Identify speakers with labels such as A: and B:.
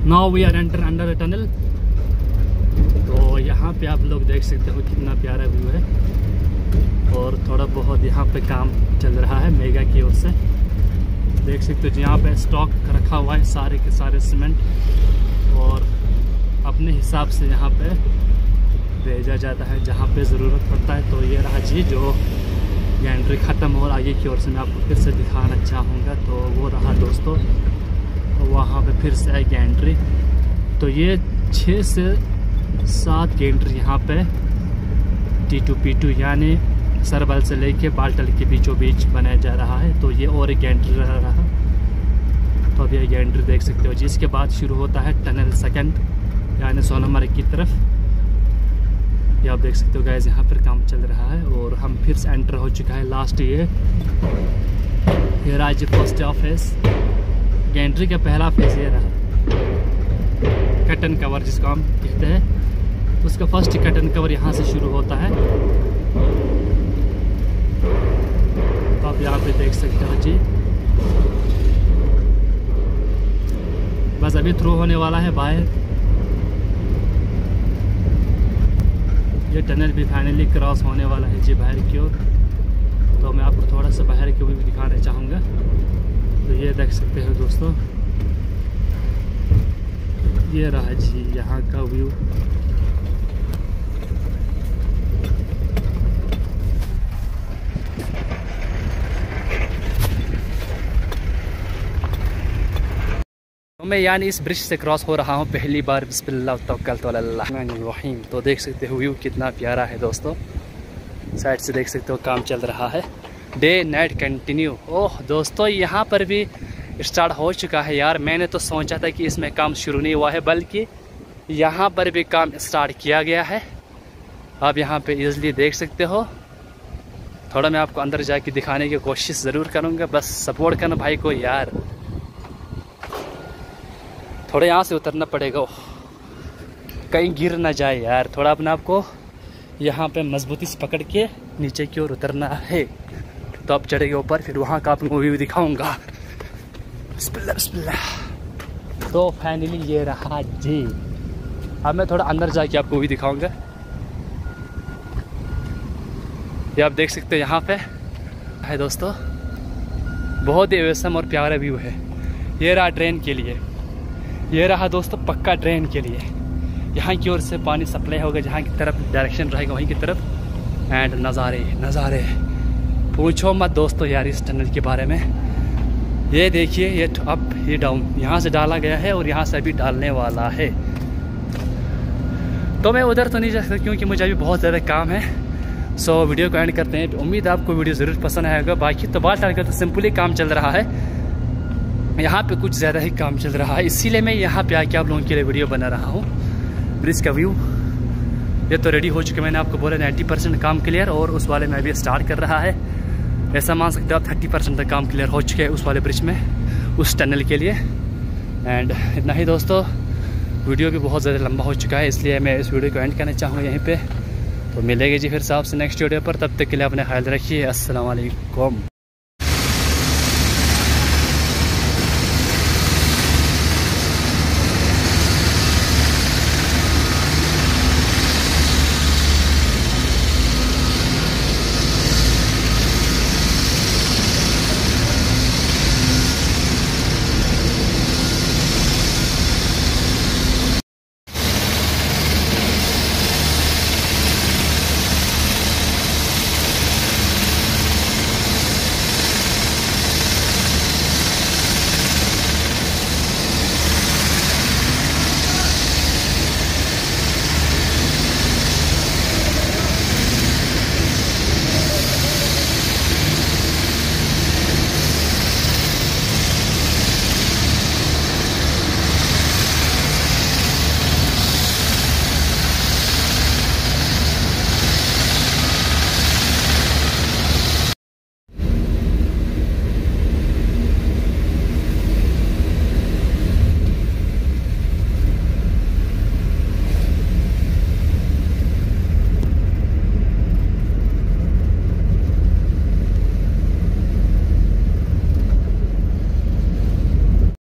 A: Now we are enter under the tunnel. तो यहाँ पे आप लोग देख सकते हो कितना प्यारा व्यू है, और थोड़ा बहुत यहाँ पे काम चल रहा है मेगा की ओर से। देख सकते हो यहाँ पे स्टॉक रखा हुआ है सारे के सारे सीमेंट, और अपने हिसाब से यहाँ पे भेजा जाता है जहाँ पे ज़रूरत पड़ता है। तो ये रहा जी जो गैंट्री ख़त्म हो, आगे की ओर से मैं आपको फिर से दिखाना चाहूँगा। तो वो रहा दोस्तों, वहाँ पे फिर से है गैंट्री। तो ये 6 से 7 गैंट्री यहाँ पे T2 P2 यानी सरबल से लेके बाल्टल के बीचों बीच बनाया जा रहा है। तो ये और एक गैंट्री रहा। तो अब ये गैंट्री देख सकते हो, जिसके बाद शुरू होता है टनल सेकंड यानी सोनमर्ग की तरफ। ये आप देख सकते हो गाइस, यहाँ पर काम चल रहा है और हम फिर से एंटर हो चुका है लास्ट ये रहा जी फर्स्ट फेस। गैंट्री का पहला फेस ये रहा, कटन कवर जिसको हम कहते हैं, उसका फर्स्ट कटन कवर यहाँ से शुरू होता है। तो आप यहाँ पे देख सकते हो जी, बस अभी थ्रू होने वाला है बाहर। ये टनल भी फाइनली क्रॉस होने वाला है जी बाहर की ओर। तो मैं आपको थोड़ा सा बाहर की व्यू भी दिखाना चाहूँगा। तो ये देख सकते हो दोस्तों, ये रहा जी यहाँ का व्यू। तो मैं यानी इस ब्रिज से क्रॉस हो रहा हूँ पहली बार। बिस्मिल्लाह तवक्कलतु अल्लाह। तो देख सकते हो व्यू कितना प्यारा है दोस्तों, साइड से देख सकते हो काम चल रहा है, डे नाइट कंटिन्यू। ओह दोस्तों, यहाँ पर भी स्टार्ट हो चुका है यार। मैंने तो सोचा था कि इसमें काम शुरू नहीं हुआ है, बल्कि यहाँ पर भी काम स्टार्ट किया गया है। आप यहाँ पे इजीली देख सकते हो। थोड़ा मैं आपको अंदर जाके दिखाने की कोशिश ज़रूर करूँगा, बस सपोर्ट करना भाई को यार। थोड़ा यहाँ से उतरना पड़ेगा, कहीं गिर ना जाए यार। थोड़ा अपने आप को यहाँ पे मजबूती से पकड़ के नीचे की ओर उतरना है। तो अब चढ़ेंगे ऊपर, फिर वहाँ का आपको व्यू दिखाऊंगा। बिस्मिल्लाह बिस्मिल्लाह। तो फाइनली ये रहा जी। अब मैं थोड़ा अंदर जाके आपको व्यू दिखाऊंगा। ये आप देख सकते हो यहाँ पे है दोस्तों, बहुत ही बेसम और प्यारा व्यू है। ये रहा ट्रेन के लिए, ये रहा दोस्तों पक्का ट्रेन के लिए। यहाँ की ओर से पानी सप्लाई होगा, जहाँ की तरफ डायरेक्शन रहेगा वहीं की तरफ। एंड नज़ारे नज़ारे पूछो मत दोस्तों यार इस टनल के बारे में। ये देखिए, ये अप ये डाउन यहाँ से डाला गया है और यहाँ से अभी डालने वाला है। तो मैं उधर तो नहीं जा सकता क्योंकि मुझे अभी बहुत ज़्यादा काम है। सो वीडियो को एंड करते हैं। उम्मीद है आपको वीडियो ज़रूर पसंद आएगा। बाकी तो बात डाल कर तो सिंपली काम चल रहा है, यहाँ पे कुछ ज़्यादा ही काम चल रहा है, इसीलिए मैं यहाँ पे आके आप लोगों के लिए वीडियो बना रहा हूँ। ब्रिज का व्यू ये तो रेडी हो चुके, मैंने आपको बोला 90% काम क्लियर, और उस वाले में अभी स्टार्ट कर रहा है। ऐसा मान सकते हो आप 30% तक काम क्लियर हो चुके हैं उस वाले ब्रिज में, उस टनल के लिए। एंड इतना ही दोस्तों, वीडियो भी बहुत ज़्यादा लंबा हो चुका है, इसलिए मैं इस वीडियो को एंड करना चाहूँगा यहीं पर। तो मिलेंगे जी फिर से आपसे नेक्स्ट वीडियो पर, तब तक के लिए अपने ख्याल रखिए। अस्सलाम वालेकुम।